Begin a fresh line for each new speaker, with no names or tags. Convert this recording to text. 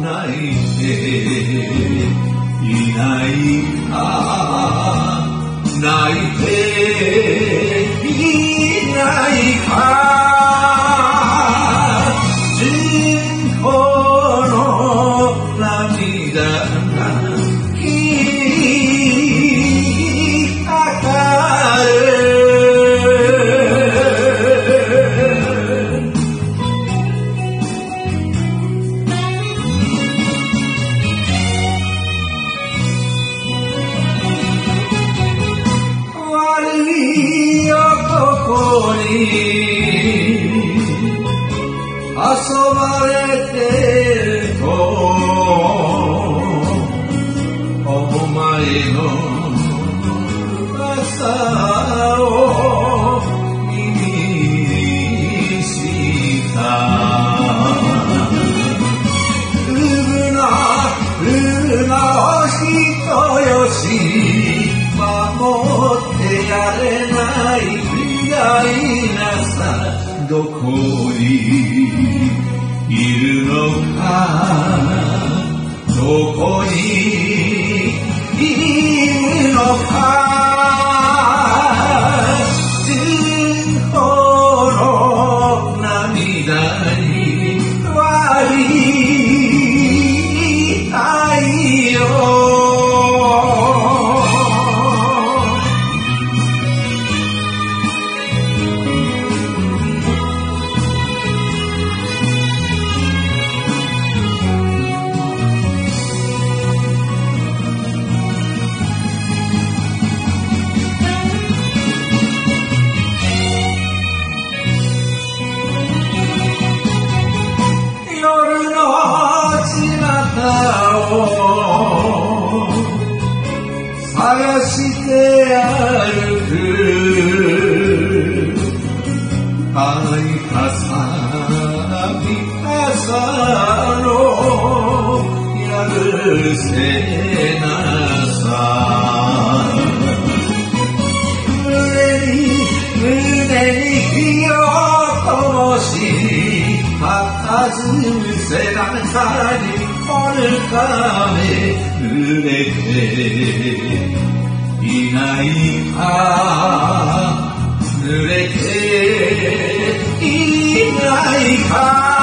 泣いていないか泣いていないか人工の涙が引っかかる悪い男に遊ばれてるとお前の噂を耳にしたうぶなお人よし守ってやれない未来なさどこにいるのかどこにいるのか人工の涙に割りたいよ探して歩く愛かさびかさのやるせなさ胸に火を灯したず背中にこるため濡れていないか濡れていないか